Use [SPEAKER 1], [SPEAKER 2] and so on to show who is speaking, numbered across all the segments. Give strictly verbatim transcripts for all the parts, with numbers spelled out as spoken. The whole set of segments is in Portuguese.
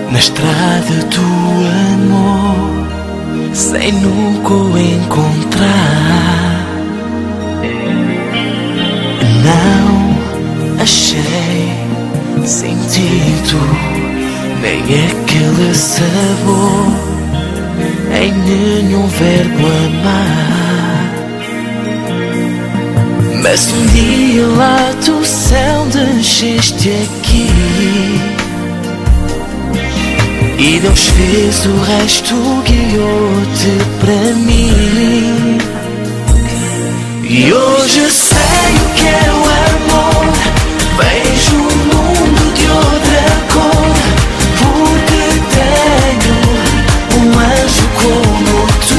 [SPEAKER 1] na estrada do amor, sem nunca o encontrar. Não achei sentido, nem aquele sabor em nenhum verbo amar. Mas um dia lá do céu desceste aqui e Deus fez o resto, guiou-te para mim. E hoje sei o que é o amor, vejo o mundo de outra cor, porque tenho um anjo como tu.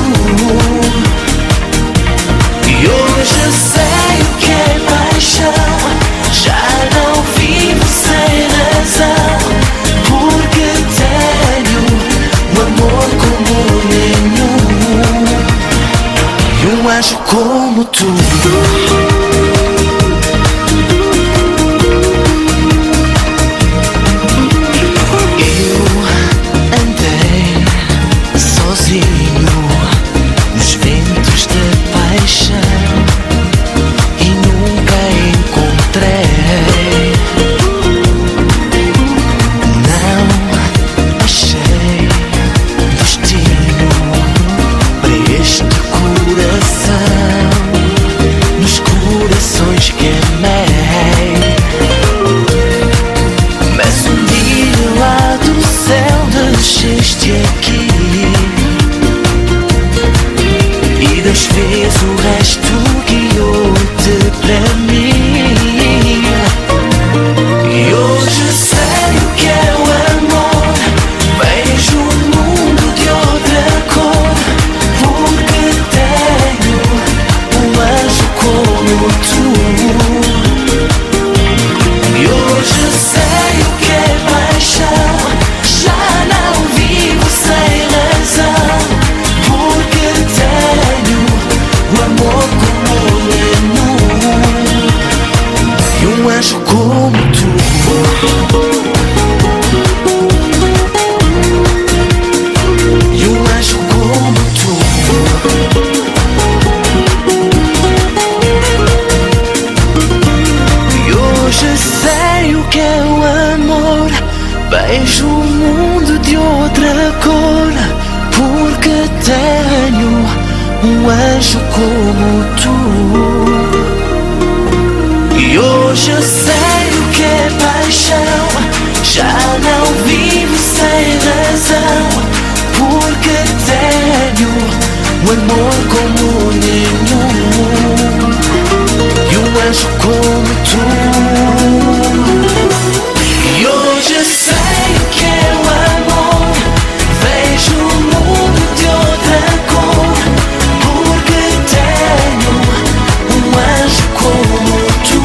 [SPEAKER 1] E hoje sei o que é paixão, já não vivo sem razão, porque tenho um amor como nenhum e um anjo como tu. Eu andei sozinho nos ventos da paixão e nunca encontrei. Não achei destino para este coração, nos corações que amei. Mas um dia lá do céu desceste aqui e Deus fez o resto, guiou-te para mim. E hoje sei o que é o amor, vejo o mundo de outra cor, porque tenho um anjo como tu. E hoje sei o que é paixão, já não vivo sem razão, porque tenho o amor como nenhum e um anjo como tu. E um anjo como tu. E hoje sei o que é o amor, vejo o mundo de outra cor, porque tenho um anjo como tu. E hoje eu sei o que é paixão, já não vivo sem razão, porque tenho um amor como nenhum e um anjo como tu. E hoje eu sei o que é o amor, vejo o mundo de outra cor, porque tenho um anjo como tu.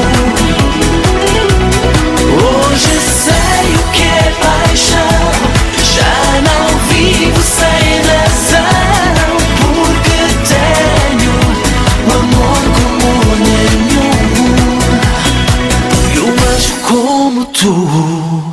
[SPEAKER 1] Hoje sei o que é paixão, já não vivo sem razão, porque tenho um amor como nenhum e um anjo como tu.